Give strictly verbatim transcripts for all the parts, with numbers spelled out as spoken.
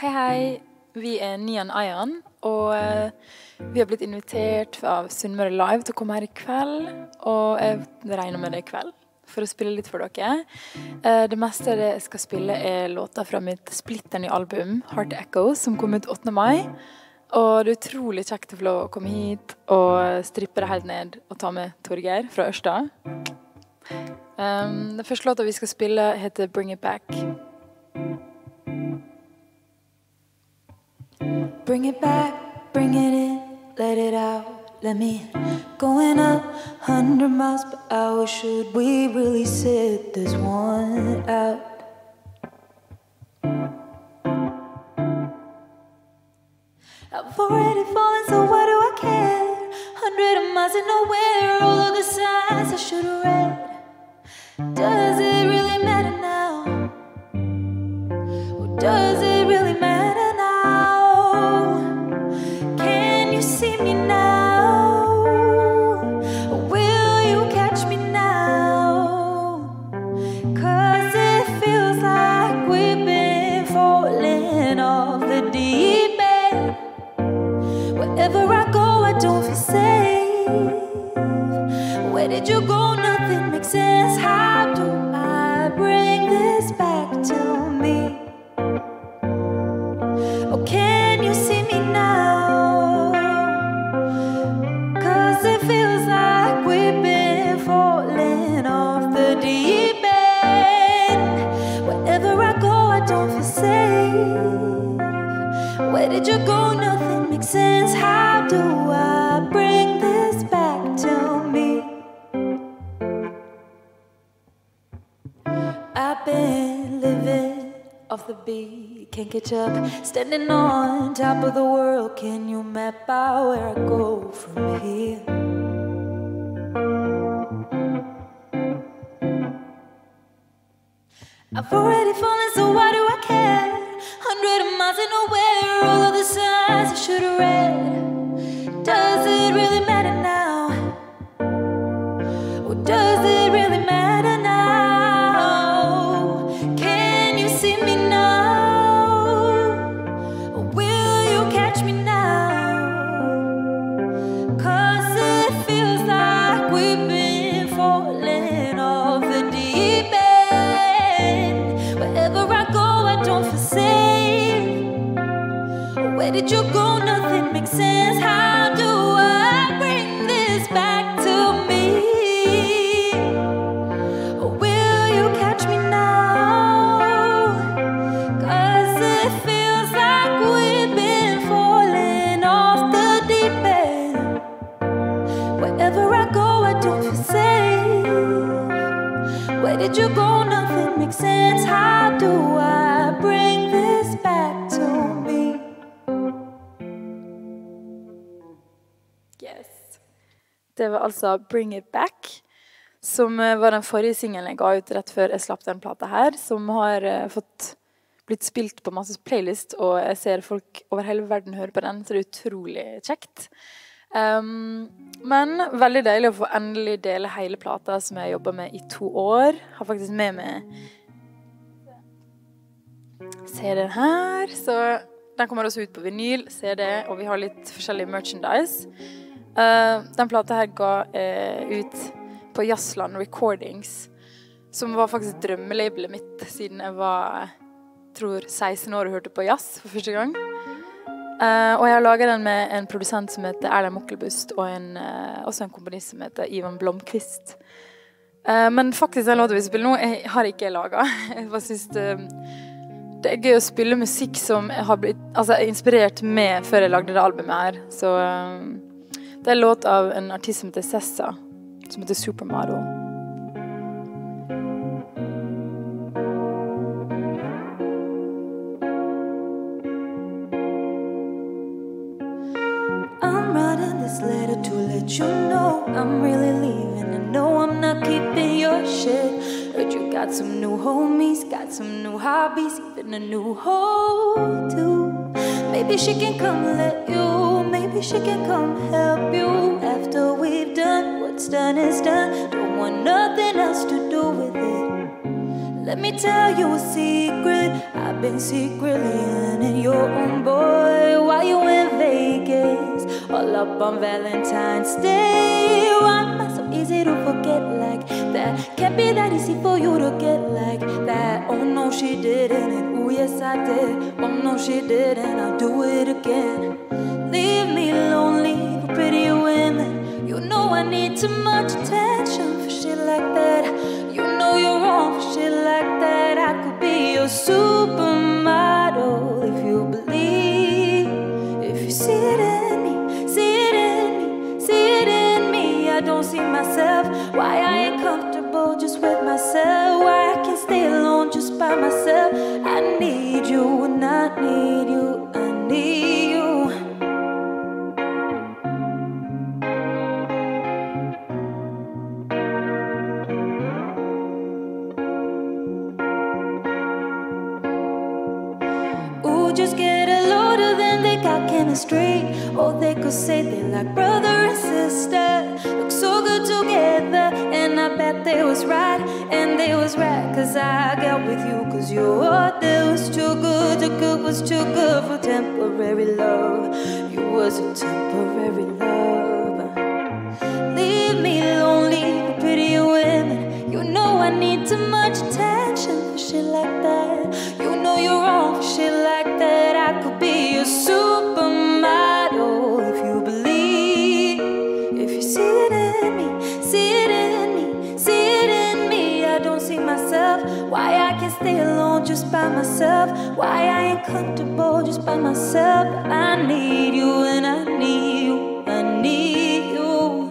Hei, hei. Vi er Nian Ayan, og eh, vi har blitt invitert av Sunnmøre Live til å komme her i kveld, og jeg regner med det i kveld, for å spille litt for dere. Eh, det meste av det jeg skal spille er låter fra mitt splitterne album, Heart Echoes, som kom ut åttende mai, og det er utrolig kjekt å få lov å komme hit og strippe det helt ned og ta med Torgeir fra Ørsta. Um, den første låta vi skal spille heter Bring It Back. Bring it back, bring it in, let it out, let me in. Going up hundred miles per hour, should we really sit this one out? I've already fallen, so why do I care? Hundred miles and nowhere, all of the signs I should have read. Does it really matter now? Or does it really matter? See me now, or will you catch me now? 'Cause it feels like we've been falling off the deep end. Wherever I go, I don't feel safe. Where did you go? Nothing makes sense. How do I bring this back to me? Oh, can you see me now? It feels like we've been falling off the deep end. Wherever I go, I don't feel safe. Where did you go? Nothing makes sense. How do I bring this back to me? I've been living off the beat, can't catch up. Standing on top of the world, can you map out where I go from here? I've already fallen, so why do I care? Hundred miles and nowhere, all of the signs I should have read. Does it really matter now? Or does it really matter now? Can you see me now? Or will you catch me now? 'Cause it feels like we've been falling off the deep end. Wherever I go, I don't feel safe. Where did you go? Nothing makes sense. How do I bring this back to me? Or will you catch me now? 'Cause it feels like we've been falling off the deep end. Wherever I go, I don't feel safe. Where did you go? Nothing makes sense. How do I bring this back to me? Yes. Det var altså Bring It Back, som var den forrige singelen jeg ga ut rett før jeg slapp den plata her, som har uh, fått blitt spilt på masse playlist, og jeg ser folk over hele verden høre på den, så det er utrolig kjekt. Um, men veldig deilig å få endelig dele hele plata som jeg har jobbet med i to år. Har faktisk med meg C D-en her, så den kommer også ut på vinyl, C D, og vi har litt forskjellig merchandise. Uh, den plata her ga uh, ut på Jazzland Recordings, som var faktisk drømmelabelet mitt siden jeg var, tror, seksten år og hørte på jazz for første gang. Uh, og jeg har laget den med en produsent som heter Erlend Mokkelbust, og en, uh, også en komponist som heter Ivan Blomqvist. Uh, men faktisk den låten vi spiller nå, jeg har ikke laget. Jeg bare synes det, det er gøy å spille musikk som jeg har blitt altså, inspirert med før jeg lagde det albumet her. Så uh, det er en låt av en artist som heter Sessa, som heter Supermodel. Letter to let you know I'm really leaving. I know I'm not keeping your shit. Heard you got some new homies, got some new hobbies, even a new hoe too. Maybe she can come let you, maybe she can come help you. After we've done what's done is done, don't want nothing else to do with it. Let me tell you a secret. I've been secretly in your own boy while you in Vegas, all up on Valentine's Day. Why am I so easy to forget like that? Can't be that easy for you to get like that. Oh no, she didn't, and oh yes I did. Oh no, she didn't, I'll do it again. Leave me lonely for pretty women. You know I need too much attention for shit like that. You know you're wrong for shit like that. I could be your supermodel if you believe. If you see it in me, see it in me, see it in me. I don't see myself. Why I ain't comfortable just with myself. Why I can't stay alone just by myself. I need you and I need you. I need you. Just get a loader, then they got chemistry. Or they could say they like brother and sister. Look so good together, and I bet they was right. And they was right, cause I got with you. Cause your heart there was too good. The good was too good for temporary love. You was a temporary love. Leave me lonely for pretty women. You know I need too much attention for shit like that. You know you're wrong for shit like that. I could be a supermodel if you believe. If you see it in me, see it in me, see it in me. I don't see myself. Why I can't stay alone just by myself. Why I ain't comfortable just by myself. I need you and I need you. I need you.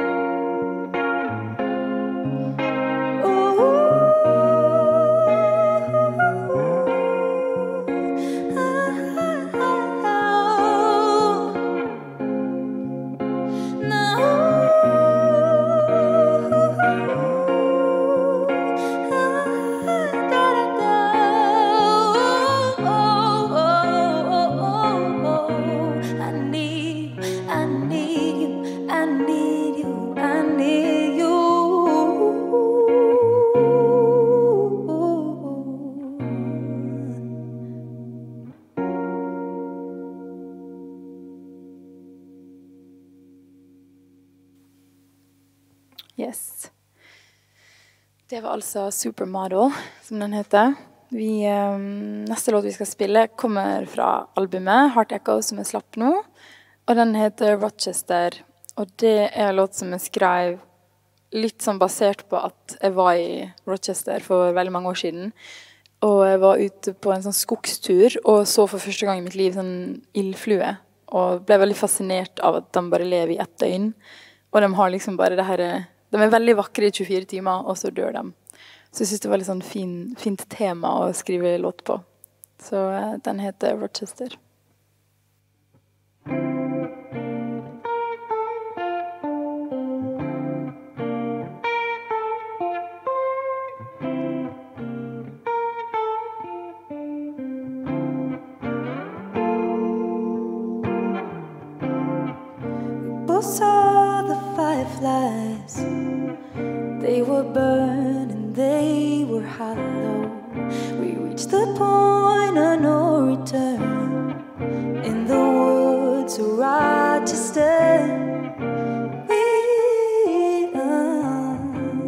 Yes. Det var altså Supermodel, som den heter. Vi, um, neste låt vi skal spille kommer fra albumet Heart Echo, som er slapp nå. Og den heter Rochester. Og det er en låt som jeg skrev litt sånn basert på at jeg var i Rochester for veldig mange år siden. Og jeg var ute på en sånn skogstur og så for første gang i mitt liv sånn ildflue. Og ble veldig fascinert av at de bare lever i ett døgn. Og de har liksom bare det her... De er veldig vakre i tjuefire timer, og så dør de. Så jeg synes det var litt sånn fin, fint tema å skrive låt på. Så uh, den heter Rochester. We saw the fireflies. They were burning, they were hollow. We reached the point of no return in the woods of Rochester. We, uh,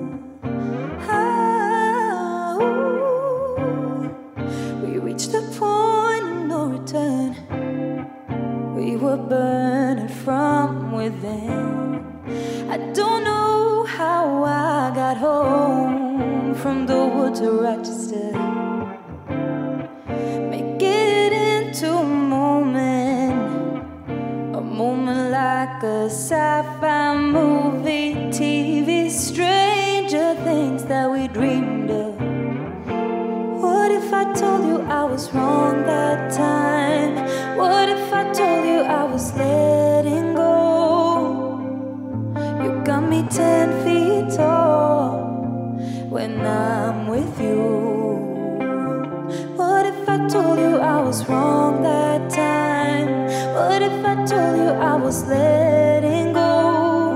oh, we reached the point of no return. We were burning from within. I don't know how I got home from the woods of Rochester. Make it into a moment, a moment like a sci-fi movie, T V, stranger things that we dreamed of. What if I told you I was wrong that time? What if I told you I was letting go? You got me ten feet tall when I'm with you. What if I told you I was wrong that time? What if I told you I was letting go?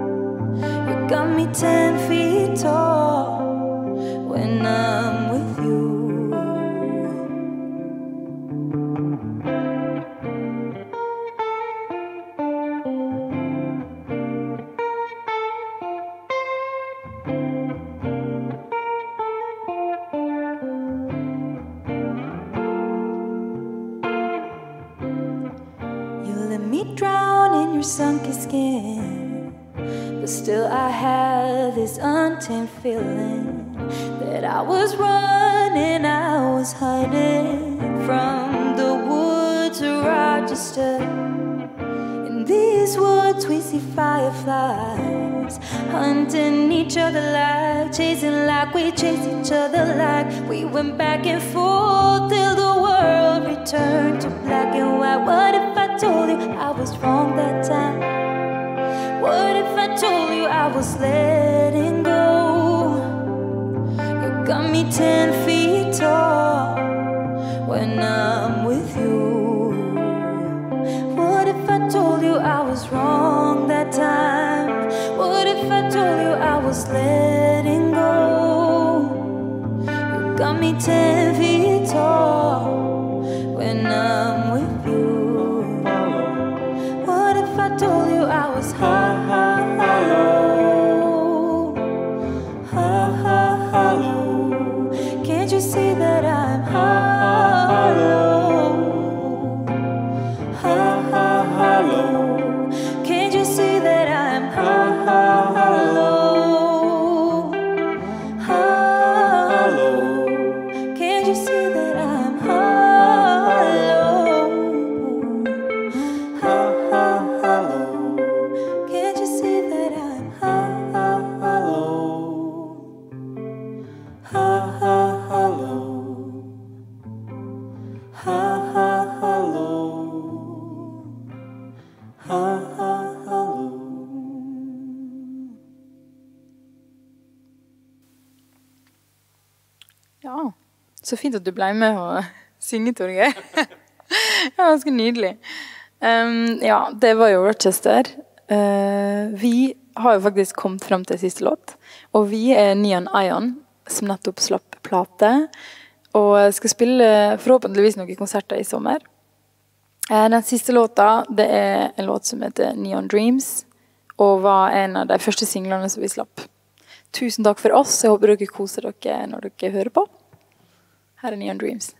You got me ten feet tall when I'm with you. You let me drown in your sunken skin, but still I have this untamed feeling that I was running, I was hiding from the woods of Rochester. In these woods we see fireflies, hunting each other like, chasing like we chase each other like. We went back and forth till the world returned to black and white. What if I told you I was wrong that time? What if I told you I was letting go? You got me ten feet tall when I'm with you. What if I told you I was wrong that time? What if I told you I was letting go? You got me ten feet tall when I'm with you. What if I told you I was hollow? Hollow. Can't you see that I'm hollow? Hollow. Can't you see that I'm hollow? Hollow. Can't you see that I'm hollow? Hollow. Can't you see that I'm hollow? Hollow. Ja, så fint at du ble med å synge, Torgeir. Det var ganske nydelig. Um, ja, det var jo Rochester. Uh, vi har jo faktisk kommet frem til siste låt, og vi er Neon Ion, som nettopp slapp plate, og skal spille forhåpentligvis noen konserter i sommer. Uh, den siste låta, det er en låt som heter Neon Dreams, og var en av de første singlene som vi slapp. Tusen takk for oss. Jeg håper dere koser dere når dere hører på. Her er Neon Dreams.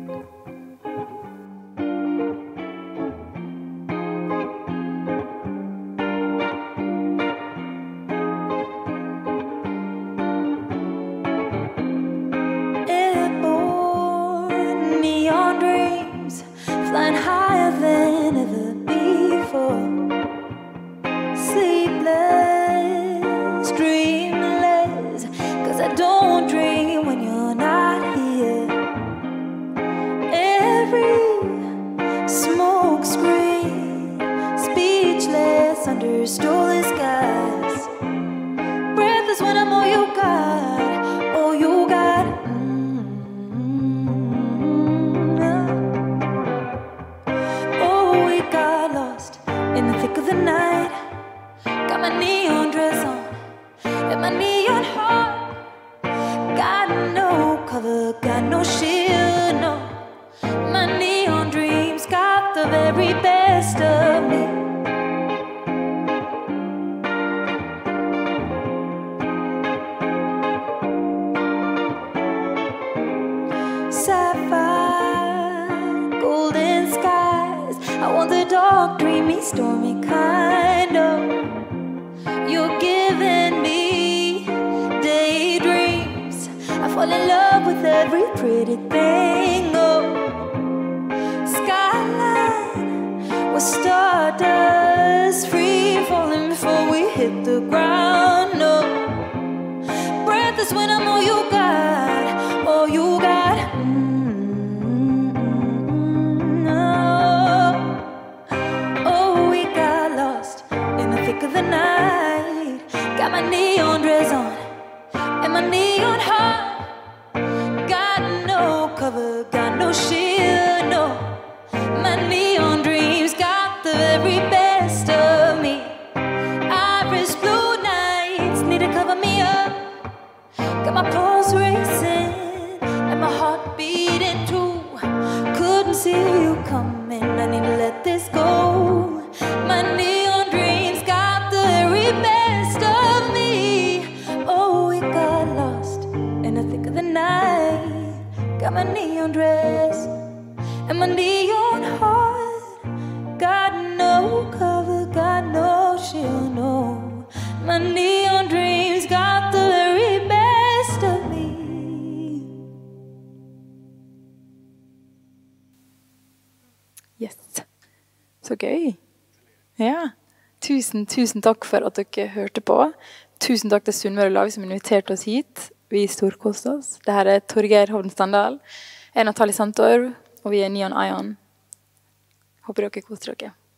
Airborne neon dreams, flying higher than ever before. Sleepless, dreamless, 'cause I don't dream when you're not here. Every smoke screen, speechless under stolen skies. Breathless when I'm all you got, all you got. Mm-hmm. Oh, we got lost in the thick of the night. Got my neon dress on and my neon heart. Got no cover, got no shield, no. My neon dreams got the very best of me. Sapphire, golden skies. I want the dark, dreamy, stormy kind of. You're giving me daydreams. I fall in love with every pretty thing. Oh, skyline was stardust, free falling before we hit the ground. No, breathless when I'm all you got, all you got. Mm-hmm. Oh, oh, we got lost in the thick of the night. Got my neon dress on and my neon heart. Got no cover, got no shield, no. My neon dreams got the very best of me. Iris blue nights need to cover me up. Got my pulse racing and my heart beating too. Couldn't see you coming, I need to let this go. My neon dreams got the very best of me. Oh, And my neon heart got no cover, got no shield, no. My neon dreams got the very best of me. Yes. Så gøy. Ja. Tusen, tusen takk for at dere hørte på. Tusen takk til Sunnmøre Lag som inviterte oss hit. Vi storkost oss. Dette er Torgeir Hovden Standal. Jeg er Natalie Santor, og vi er Neon Ion. Håper dere koser dere.